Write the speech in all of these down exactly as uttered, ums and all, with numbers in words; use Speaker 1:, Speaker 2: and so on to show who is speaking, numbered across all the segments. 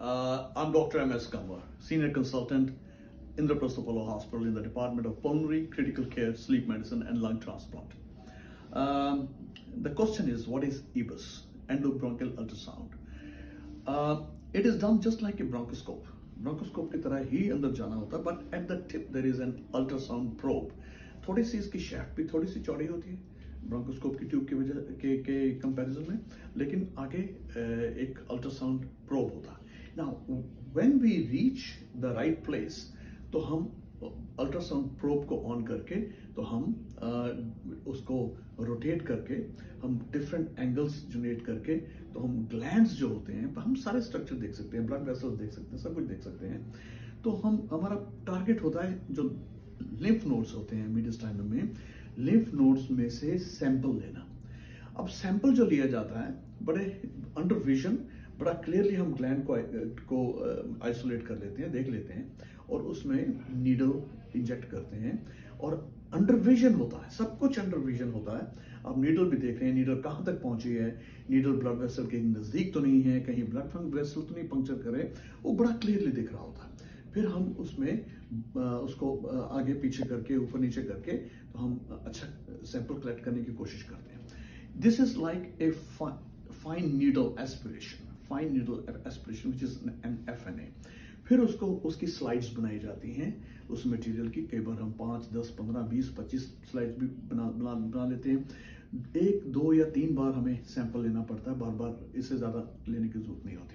Speaker 1: Uh, I'm Doctor M S Kanwar, Senior Consultant, Indraprastha Apollo Hospital in the Department of Pulmonary, Critical Care, Sleep Medicine and Lung Transplant. Um, the question is, what is E B U S, endobronchial ultrasound? Uh, it is done just like a bronchoscope. Bronchoscope की तरह ही अंदर जाना होता है, but at the tip there is an ultrasound probe. थोड़ी सी इसकी shaft भी थोड़ी सी चौड़ी होती है ब्रोंकोस्कोप की ट्यूब की वजह के के कंपैरिजन में, लेकिन आगे एक अल्ट्रासाउंड प्रोब होता है. Now when we reach the right place, तो हम अल्ट्रासाउंड प्रोब को ऑन करके तो हम आ, उसको रोटेट करके हम डिफरेंट एंगल्स जनरेट करके तो हम ग्लैंड्स जो होते हैं, हम सारे स्ट्रक्चर देख सकते हैं, ब्लड वेसल्स देख सकते हैं, सब कुछ देख सकते हैं. तो हम हमारा टारगेट होता है जो लिम्फ नोड्स होते हैं मीडियस्टाइनम में, लिम्फ नोड्स में से सैंपल लेना. अब सैंपल जो लिया जाता है बड़े अंडर विजन, बड़ा क्लियरली हम ग्लैंड को को आइसोलेट कर लेते हैं, देख लेते हैं और उसमें नीडल इंजेक्ट करते हैं और अंडर विजन होता है, सब कुछ अंडर विजन होता है. आप नीडल भी देख रहे हैं, नीडल कहाँ तक पहुंची है, नीडल ब्लड वेसल के नजदीक तो नहीं है, कहीं ब्लड वेसल तो नहीं पंक्चर करे, वो बड़ा क्लियरली दिख रहा होता है. फिर हम उसमें उसको आगे पीछे करके ऊपर नीचे करके तो हम अच्छा सैंपल कलेक्ट करने की कोशिश करते हैं. This is like a fine needle aspiration, fine needle aspiration which is an F N A. फिर उसको उसकी स्लाइड्स बनाई जाती हैं उस मटेरियल की. कई बार हम पाँच दस पंद्रह बीस पच्चीस स्लाइड्स भी बना बना बना लेते हैं. एक दो या तीन बार हमें सैंपल लेना पड़ता है, बार बार इससे ज़्यादा लेने की जरूरत नहीं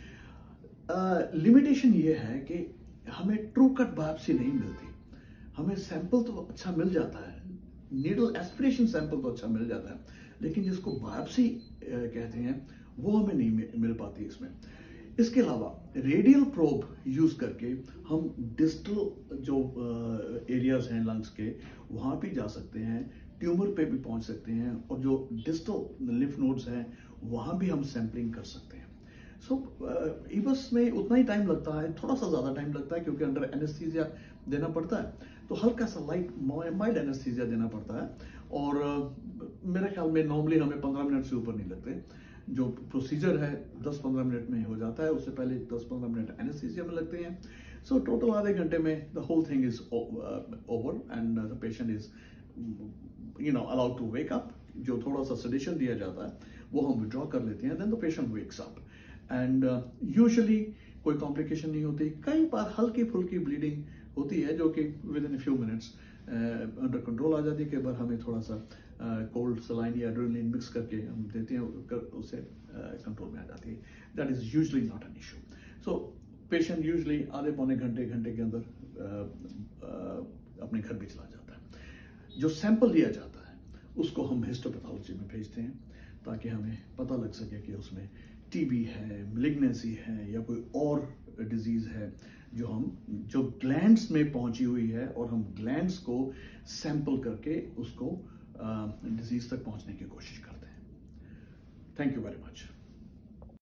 Speaker 1: होती. लिमिटेशन uh, ये है कि हमें ट्रू कट बायोप्सी नहीं मिलती. हमें सैंपल तो अच्छा मिल जाता है, नीडल एस्पिरेशन सैंपल तो अच्छा मिल जाता है, लेकिन जिसको बायोप्सी कहते हैं वो हमें नहीं मिल पाती इसमें. इसके अलावा रेडियल प्रोब यूज करके हम डिस्टल जो एरियाज हैं लंग्स के, वहां भी जा सकते हैं, ट्यूमर पे भी पहुंच सकते हैं और जो डिस्टल लिम्फ नोड्स हैं वहां भी हम सैंपलिंग कर सकते हैं. सो ई बी एस में उतना ही टाइम लगता है, थोड़ा सा ज़्यादा टाइम लगता है क्योंकि अंडर एनेस्थीसिया देना पड़ता है, तो हल्का सा लाइट माइल्ड एनेस्थीसिया देना पड़ता है. और uh, मेरे ख्याल में नॉर्मली हमें पंद्रह मिनट से ऊपर नहीं लगते. जो प्रोसीजर है दस पंद्रह मिनट में हो जाता है, उससे पहले दस पंद्रह मिनट एनेस्थीसिया में लगते हैं. सो टोटल आधे घंटे में the whole thing is over and the patient is you know allowed to wake up. जो थोड़ा सा सजेशन दिया जाता है वो हम विड्रॉ कर लेते हैं, then the patient wakes up and usually कोई कॉम्प्लिकेशन नहीं होती. कई बार हल्की फुल्की ब्लीडिंग होती है जो कि within few minutes under control आ जाती है. कई बार हमें थोड़ा सा कोल्ड सलाइन या एड्रेनलिन मिक्स करके हम देते हैं, उससे कंट्रोल uh, में आ जाती है. That is usually not an issue. So patient usually आधे पौने घंटे घंटे के अंदर uh, uh, अपने घर भी चला जाता है. जो सैंपल लिया जाता है उसको हम हिस्टोपैथोलॉजी में भेजते हैं ताकि हमें पता लग सके कि उसमें टीबी है, मैलिग्नेंसी है या कोई और डिजीज है जो हम जो ग्लैंड्स में पहुंची हुई है, और हम ग्लैंड्स को सैंपल करके उसको डिजीज तक पहुंचने की कोशिश करते हैं. Thank you very much.